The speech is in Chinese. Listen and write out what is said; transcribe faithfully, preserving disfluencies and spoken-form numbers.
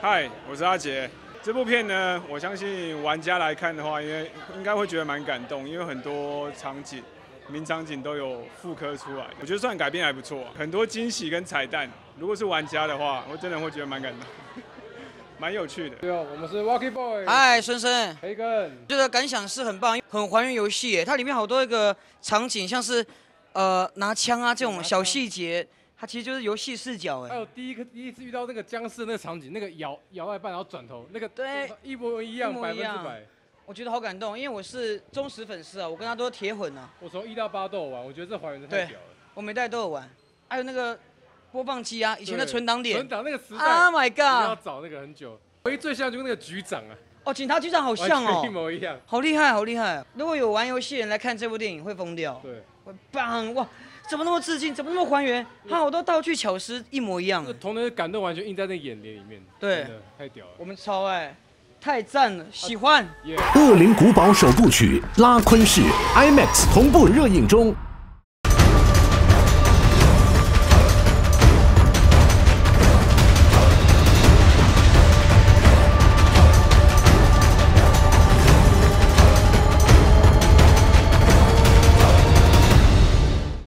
嗨，我是阿杰。这部片呢，我相信玩家来看的话，因为应该会觉得蛮感动，因为很多场景、名场景都有复刻出来。我觉得算改编还不错，很多惊喜跟彩蛋。如果是玩家的话，我真的会觉得蛮感动。蛮有趣的。 对哦，我们是 Walkie Boy。 嗨，孙生， 培根。 觉得感想是很棒，很还原游戏耶。它里面好多一个场景，像是呃拿枪啊这种小细节，它其实就是游戏视角哎。 还有第一个第一次遇到那个僵尸那个场景，那个摇摇外半然后转头，那个对， 一模一样，百分之百。 我觉得好感动，因为我是忠实粉丝啊，我跟他都是铁粉啊。 我从一到八都有玩，我觉得这还原的太屌了。 我每代都有玩，还有那个播放机啊，以前的存档点。 存档那个时代。 Oh my god！ 要找那个很久。唯一最像就是那个局长啊。 哦，警察局长好像哦， 一模一样。 好厉害，好厉害！如果有玩游戏的人来看这部电影，会疯掉。 对。 会棒哇！怎么那么致敬？怎么那么还原？它好多道具巧思一模一样。 童年的感动完全印在那眼帘里面。 对， 太屌了。 我们超爱，太赞了，喜欢。 恶灵古堡首部曲《拉昆市》IMAX 同步热映中。